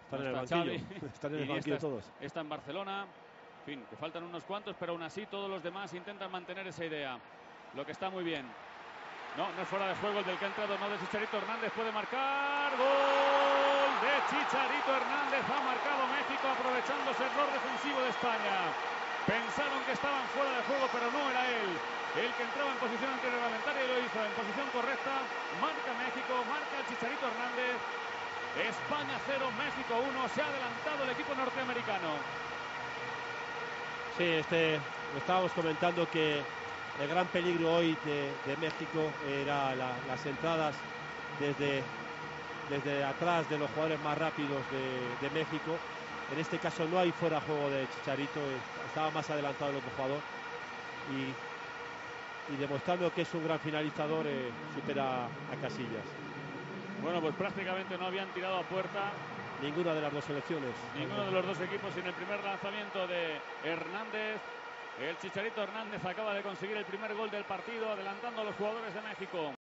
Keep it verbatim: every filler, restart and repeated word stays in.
Están no en el está banquillo. Xavi. Están en el Iniesta banquillo todos. Está en Barcelona. En fin, que faltan unos cuantos, pero aún así todos los demás intentan mantener esa idea. Lo que está muy bien. No, no es fuera de juego el del que ha entrado, no de Chicharito Hernández, puede marcar. ¡Gol de Chicharito Hernández! Ha marcado México aprovechando ese error defensivo de España. Pensaron que estaban fuera de juego, pero no era él el que entraba en posición antirreglamentaria y lo hizo en posición correcta. Marca México, marca el Chicharito Hernández. España cero, México uno. Se ha adelantado el equipo norteamericano. Sí, este, estábamos comentando que el gran peligro hoy de, de México era la, las entradas desde, desde atrás de los jugadores más rápidos de, de México. En este caso no hay fuera juego de Chicharito, estaba más adelantado el otro jugador y, y demostrando que es un gran finalizador, eh, supera a Casillas. Bueno, pues prácticamente no habían tirado a puerta ninguna de las dos selecciones. Ninguno de los dos equipos en el primer lanzamiento de Hernández. El Chicharito Hernández acaba de conseguir el primer gol del partido, adelantando a los jugadores de México.